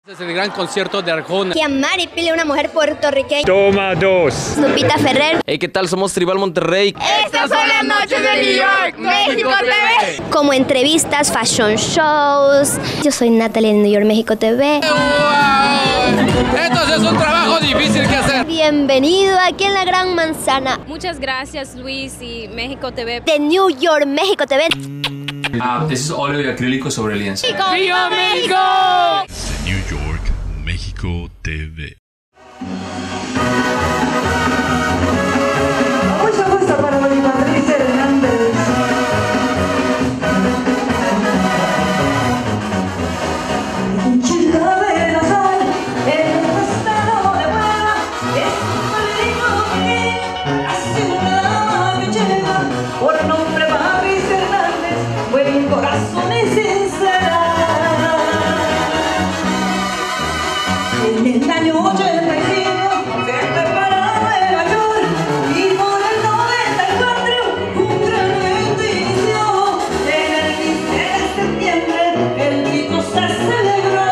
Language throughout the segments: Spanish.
Es el gran concierto de Arjona. Kiamari Pili, una mujer puertorriqueña. Toma dos. Lupita Ferrer. Hey, ¿qué tal? Somos Tribal Monterrey. Estas son las noches de New York, México TV. Como entrevistas, fashion shows. Yo soy Natalie de New York, México TV. ¡Wow! Entonces es un trabajo difícil que hacer. Bienvenido aquí en la Gran Manzana. Muchas gracias, Luis y México TV. De New York, México TV. This es óleo y acrílico sobre lienzo. ¡Viva México! New York, México TV. Mucho gusto para doña Patricia Hernández. Chica de la sal, el estado de buena, es un peligro que hace una dama que llega por nombre Patricia Hernández, buen corazón y sincera. En el año 85 se fue para Nueva York y por el 94 un gran evento inició. En el 15 de septiembre el grito se celebró.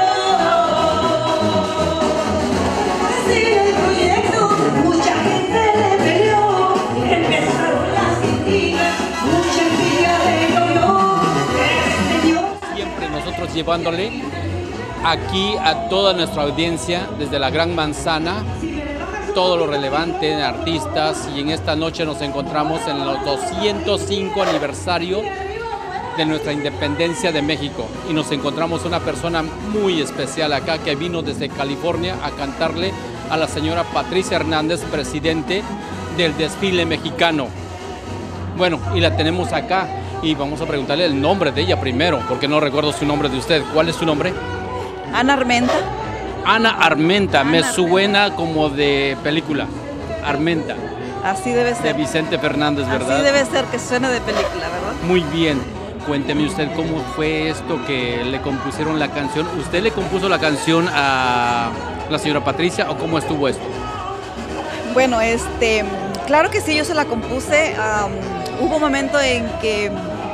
Así el proyecto, mucha gente le peleó, empezaron las intrigas, mucha envidia le llovió. El señor Siempre nosotros llevándole aquí a toda nuestra audiencia desde la Gran Manzana todo lo relevante de artistas, y en esta noche nos encontramos en el 205 aniversario de nuestra independencia de México, y nos encontramos una persona muy especial acá que vino desde California a cantarle a la señora Patricia Hernández, presidente del desfile mexicano. Bueno, y la tenemos acá y vamos a preguntarle el nombre de ella primero, porque no recuerdo su nombre de usted. ¿Cuál es su nombre? Ana Armenta. Ana Armenta, me suena como de película. Armenta, Así debe de ser. Vicente Fernández, ¿verdad? Así debe ser, que suena de película, ¿verdad? Muy bien. Cuénteme usted cómo fue esto que le compusieron la canción. ¿Usted le compuso la canción a la señora Patricia o cómo estuvo esto? Bueno, claro que sí, yo se la compuse. Hubo un momento en que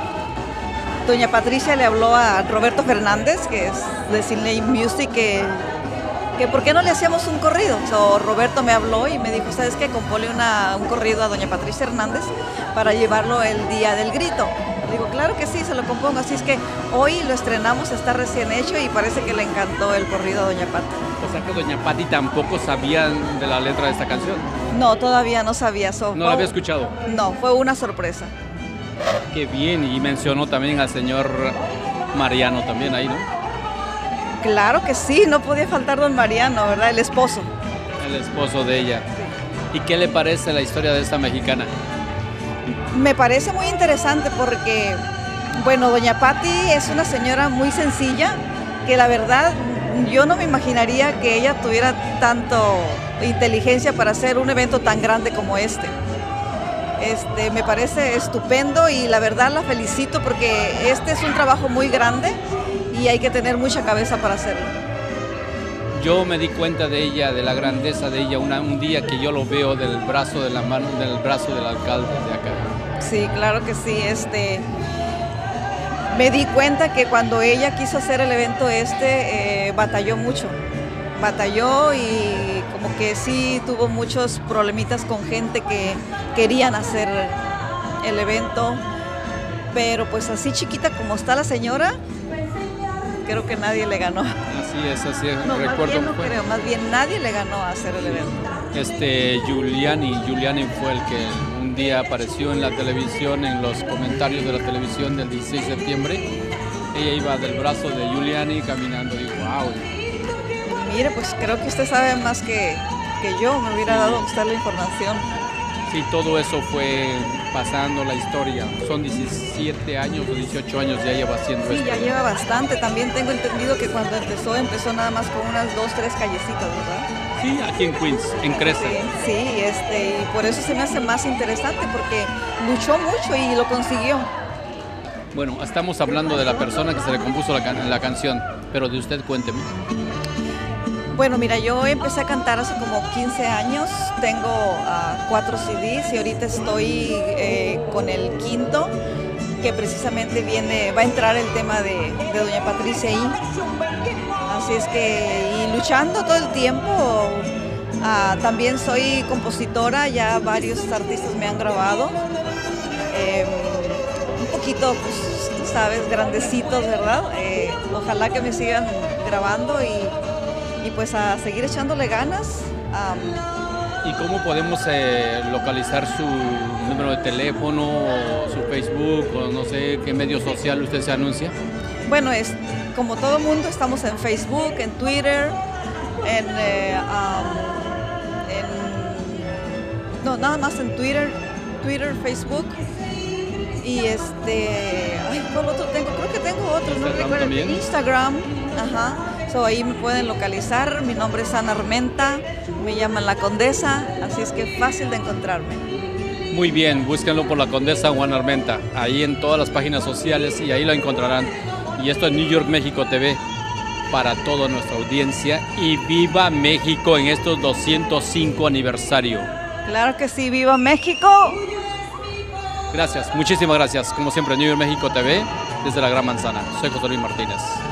doña Patricia le habló a Roberto Fernández, que es de Sinley Music, que por qué no le hacíamos un corrido. Roberto me habló y me dijo, ¿sabes qué? Compónle un corrido a doña Patricia Hernández para llevarlo el día del grito. Digo, claro que sí, se lo compongo. Así es que hoy lo estrenamos, está recién hecho y parece que le encantó el corrido a doña Pati. O sea que doña Pati tampoco sabía de la letra de esta canción. No, todavía no sabía. ¿No la había escuchado? No, fue una sorpresa. Qué bien, y mencionó también al señor Mariano también ahí, ¿no? Claro que sí, no podía faltar don Mariano, ¿verdad? El esposo. El esposo de ella. ¿Y qué le parece la historia de esta mexicana? Me parece muy interesante porque, bueno, doña Pati es una señora muy sencilla, que la verdad yo no me imaginaría que ella tuviera tanto inteligencia para hacer un evento tan grande como este. Me parece estupendo y la verdad la felicito porque este es un trabajo muy grande y hay que tener mucha cabeza para hacerlo. Yo me di cuenta de ella, de la grandeza de ella, un día que yo lo veo del brazo de la mano, del brazo del alcalde de acá. Sí, claro que sí. Me di cuenta que cuando ella quiso hacer el evento batalló mucho. Batalló y como que sí tuvo muchos problemitas con gente que querían hacer el evento, pero pues así chiquita como está la señora, creo que nadie le ganó. Así es, No, recuerdo. más bien no creo, más bien nadie le ganó a hacer el evento. Giuliani fue el que un día apareció en la televisión, en los comentarios de la televisión del 16 de septiembre. Ella iba del brazo de Giuliani caminando y wow. Mire, pues creo que usted sabe más que yo, me hubiera dado a usted la información. Sí, todo eso fue pasando la historia. Son 17 años o 18 años ya lleva haciendo Sí, esto. ya lleva bastante. También tengo entendido que cuando empezó nada más con unas 2, 3 callecitas, ¿verdad? Sí, aquí en Queens, en Cresta. Sí, y por eso se me hace más interesante, porque luchó mucho y lo consiguió. Bueno, estamos hablando de la persona que se le compuso la canción, pero de usted cuénteme. Bueno, mira, yo empecé a cantar hace como 15 años, tengo 4 CDs y ahorita estoy con el quinto, que precisamente va a entrar el tema de doña Patricia ahí. Así es que, y luchando todo el tiempo. También soy compositora, ya varios artistas me han grabado. Un poquito, pues, tú sabes, grandecitos, ¿verdad? Ojalá que me sigan grabando y pues a seguir echándole ganas. ¿Y cómo podemos localizar su número de teléfono, o su Facebook, o no sé qué medio social usted se anuncia? Bueno, como todo mundo, estamos en Facebook, en Twitter, no, nada más en Twitter, Facebook. Y ¿cuál otro tengo? Creo que tengo otro, no recuerdo. ¿También? Instagram, ajá. Ahí me pueden localizar. Mi nombre es Ana Armenta, me llaman La Condesa, así es que fácil de encontrarme. Muy bien, búsquenlo por La Condesa Juana Armenta, ahí en todas las páginas sociales y ahí lo encontrarán. Y esto es New York México TV para toda nuestra audiencia y viva México en estos 205 aniversario. Claro que sí, viva México. Gracias, muchísimas gracias. Como siempre, New York México TV desde la Gran Manzana. Soy José Luis Martínez.